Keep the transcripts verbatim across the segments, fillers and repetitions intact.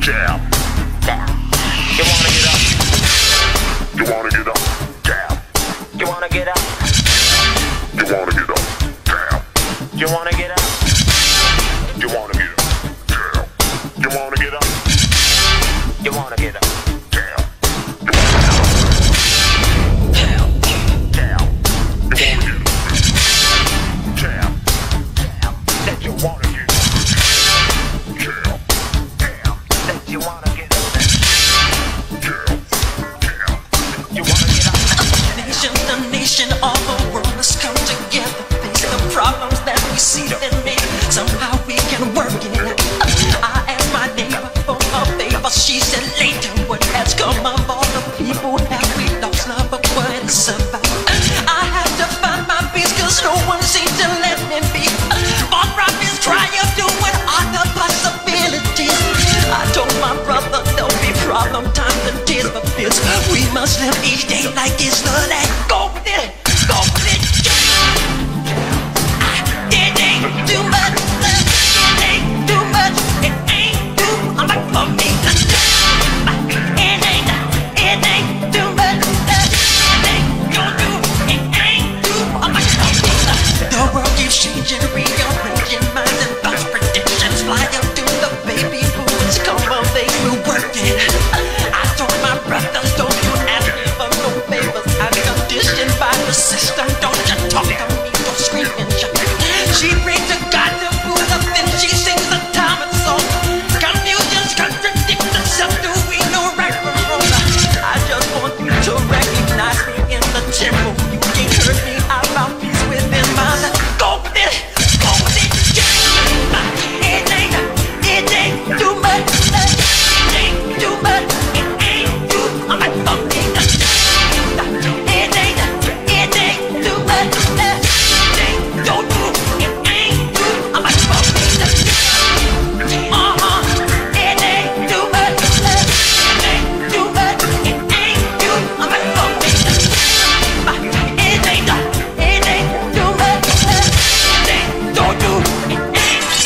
Jam. Down. You wanna get up? You wanna get up? Down. You wanna get up? You wanna get up? Down. You wanna get up? You wanna get up? Down. You wanna get up? You wanna get up? Down. Down. Down. You wanna get up? Down. Down. That you wanna get up? Down. Down. That you wanna get up? Down. Down. You wanna get up? Nation to nation, all the world must come together. Face the problems that we see and make. Somehow we can work it. I asked my neighbor for a favor. She said, later, what has come of all the people have we lost love, but what is about? I have to find my peace, cause no one seems to let me be. Far from this triumph to what are the possibilities? I told my brother there'll be problem times and tears, but this we must live each day like it's the last. Go with it, go with it. It ain't too much, it ain't too much, it ain't too much for me. It ain't, it ain't too much, it ain't too, it ain't too much for me. The world keeps changing, rearranging minds and thoughts, predictions fly up to the baby boomers. Come on, they will work it. I told my brothers, don't you ask me for no favors. I'm conditioned by the system. Don't you talk to me, don't scream and shout. She brings to God to fool up, then she sings the time and song. Confusions contradict themselves. Do we know right from wrong? I just want you to recognize me in the temple. You can't hurt me. I found peace within myself. Go with it, go with it. It ain't, it ain't too much. It ain't too much. It ain't too much for me. It ain't, it ain't too much. It ain't, don't do. It ain't too much for me. Uh-huh. It ain't too much. It ain't too much. It ain't too much for me. It ain't, it ain't too much. It ain't, don't do. It ain't too much.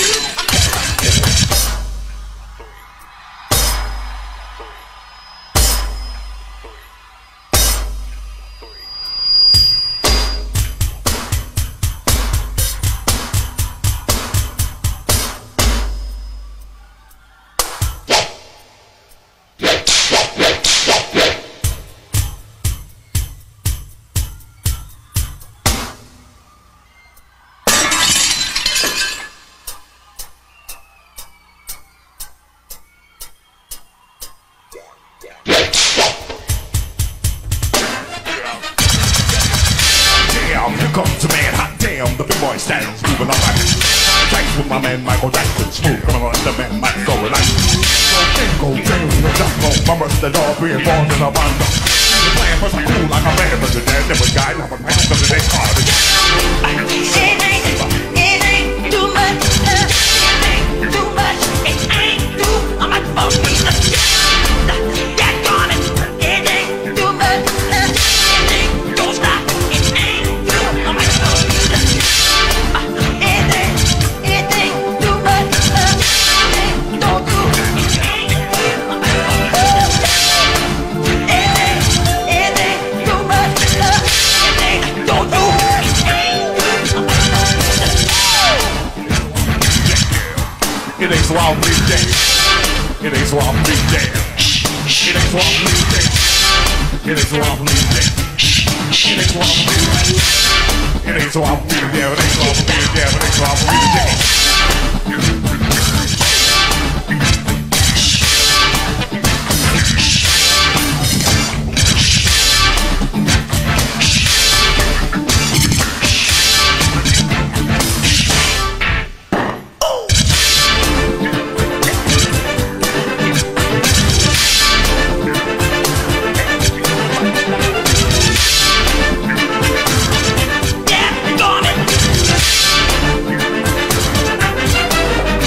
Damn, here comes a man, hot damn, the big boy stands moving on back. Thanks with my man Michael Jackson, smooth coming on the man Mike so relax. Go James in the jungle, mama the dog being born in a bundle. The plan was like cool like a man, but the dad never died, now I'm back to the next part. It ain't, it ain't too much. It ain't too much. It ain't too much for me. Get on it. It ain't too much. It ain't, don't stop. It ain't too much for me. It ain't, it ain't too much. It ain't, don't do. It ain't too much for me. It ain't, it ain't too much. It ain't, don't do. It ain't too much. It ain't so I'll leave dead. It ain't so I'll leave dead. It ain't so I'll leave dead. It ain't so I'll leave dead. It ain't so I'll leave dead. It ain't so I'll leave dead. It ain't so I'll leave dead. It ain't so I'll leave dead. Yeah, gone it.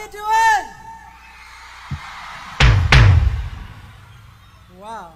you doing? Wow.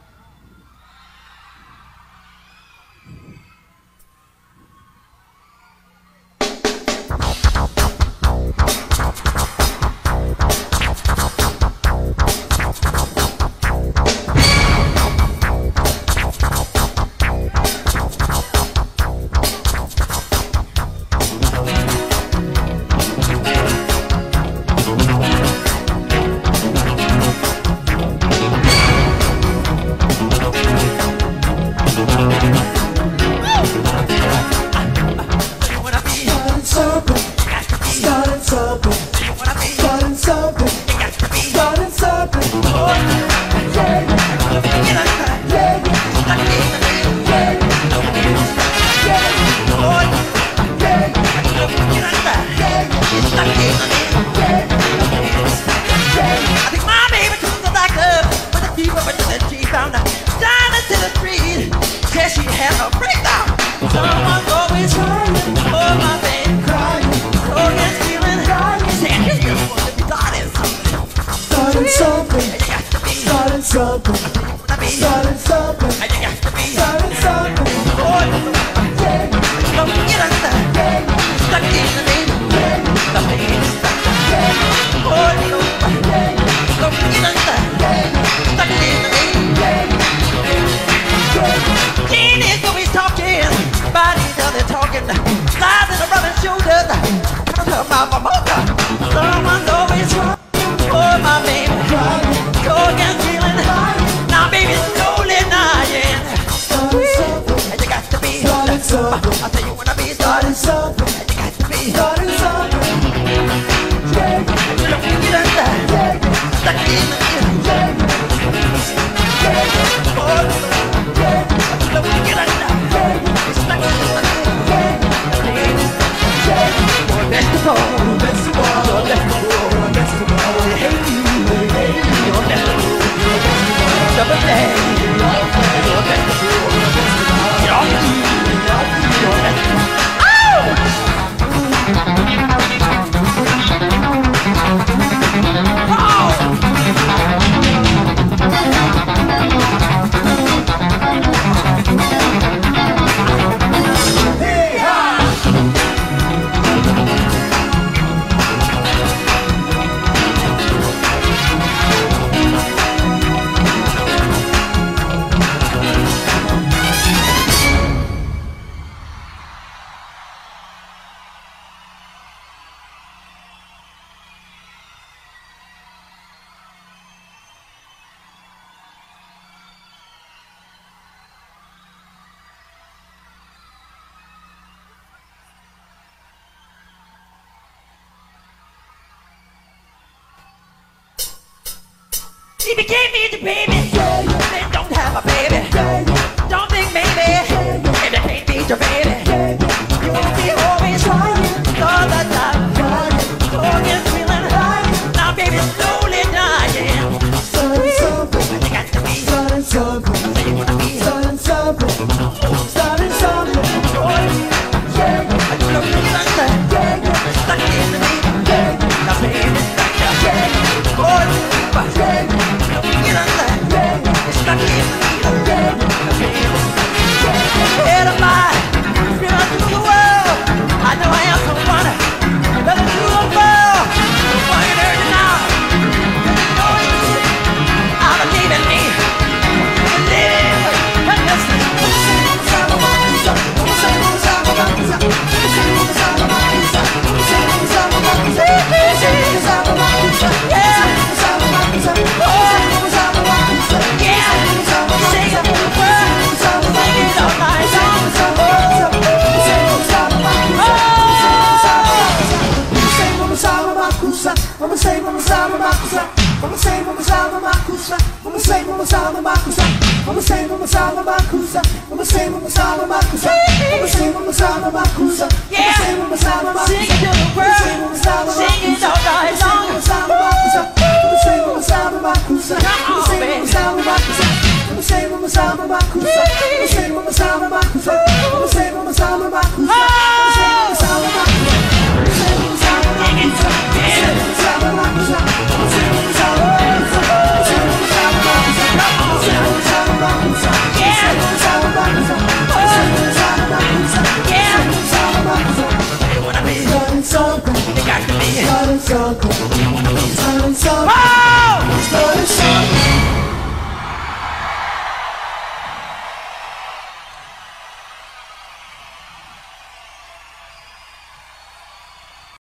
He became me the baby. They don't have a baby. Don't think maybe if they can't beat your baby. You won't be always all the time. Forget feeling now, baby, slowly dying. Starting something, You got to be starting something, so you wanna be starting something, starting something. Yeah, look at that. Stuck in the beat. Now, baby, stuck up. Oh, look at that. Stuck in the beat. Head of mine, run through the world. I know I am someone better to the world. Why you heard it now? You know it. I believe in me. Believe and listen. I'ma say Mama Sama Makusa. I'ma say Mama Sama Makusa. I'ma say Mama Sama Makusa. I'ma say Mama Sama Makusa. I'ma say Mama Sama Makusa. I'ma say Mama Sama Makusa. I'ma say Mama Sama Makusa. Sing it to the